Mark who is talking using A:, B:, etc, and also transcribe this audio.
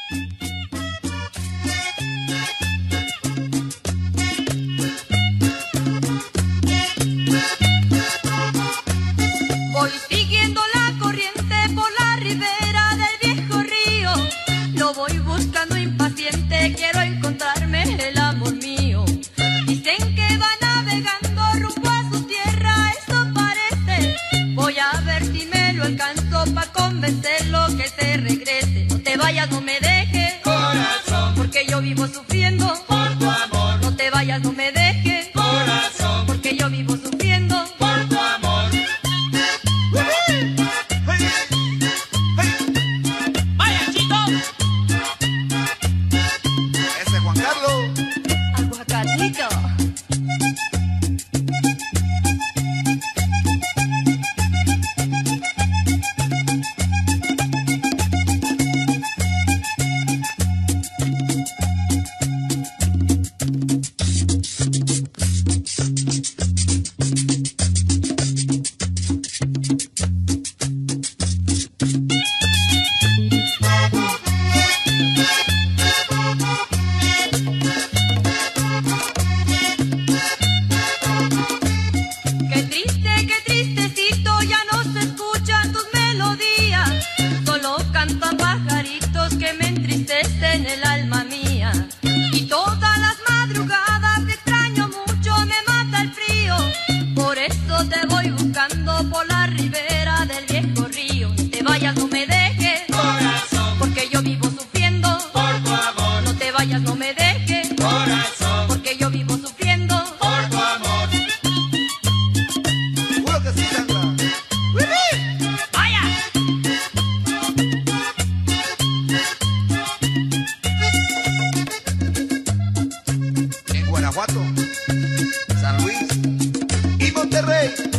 A: Voy siguiendo la corriente por la ribera del viejo río. Lo voy buscando impaciente, quiero encontrarme el amor mío. Dicen que va navegando rumbo a su tierra, eso parece. Voy a ver si me lo alcanzo pa' convencerlo que se regrese. No te vayas, no me dejes,
B: corazón,
A: porque yo vivo sufriendo
B: por tu amor.
A: No te vayas, no me dejes,
B: Corazón,
A: porque yo vivo sufriendo
B: por tu amor.
C: ¡Vaya, chicos!
D: Ese es Juan Carlos.
A: aguacatito. Qué tristecito, ya no se escuchan tus melodías. Solo cantan pajaritos que me entristecen el alma mía. Y todas las madrugadas te extraño mucho, me mata el frío. Por eso te voy buscando por la ribera del viejo río. No te vayas, no me dejes,
B: Corazón,
A: porque yo vivo sufriendo.
B: por tu amor.
A: No te vayas, no me dejes,
B: Corazón,
A: porque yo vivo sufriendo.
B: por tu amor.
D: Juro que sí, Sandra.
C: ¡Vaya!
D: En Guanajuato, San Luis y Monterrey.